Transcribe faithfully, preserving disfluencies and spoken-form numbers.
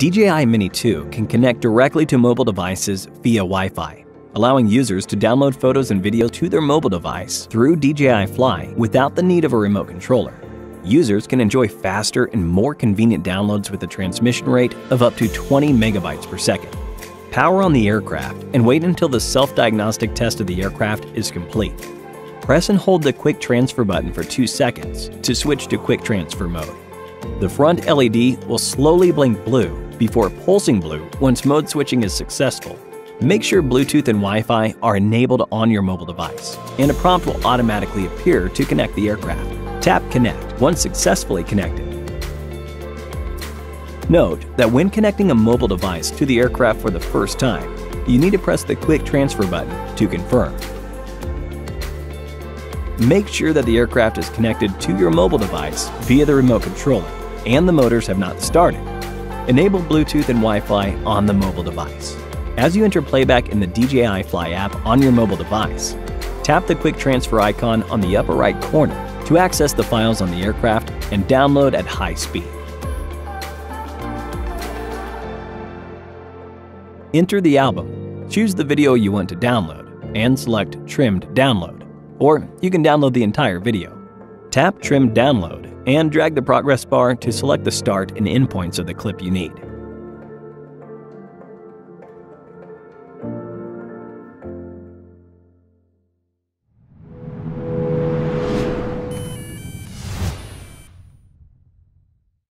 D J I Mini two can connect directly to mobile devices via Wi-Fi, allowing users to download photos and videos to their mobile device through D J I Fly without the need of a remote controller. Users can enjoy faster and more convenient downloads with a transmission rate of up to twenty megabytes per second. Power on the aircraft and wait until the self-diagnostic test of the aircraft is complete. Press and hold the Quick Transfer button for two seconds to switch to Quick Transfer mode. The front L E D will slowly blink blue before pulsing blue once mode switching is successful. Make sure Bluetooth and Wi-Fi are enabled on your mobile device, and a prompt will automatically appear to connect the aircraft. Tap Connect once successfully connected. Note that when connecting a mobile device to the aircraft for the first time, you need to press the Quick Transfer button to confirm. Make sure that the aircraft is connected to your mobile device via the remote controller and the motors have not started. Enable Bluetooth and Wi-Fi on the mobile device. As you enter playback in the D J I Fly app on your mobile device, tap the Quick Transfer icon on the upper right corner to access the files on the aircraft and download at high speed. Enter the album, choose the video you want to download, and select Trimmed Download, or you can download the entire video. Tap Trim Download and drag the progress bar to select the start and end points of the clip you need.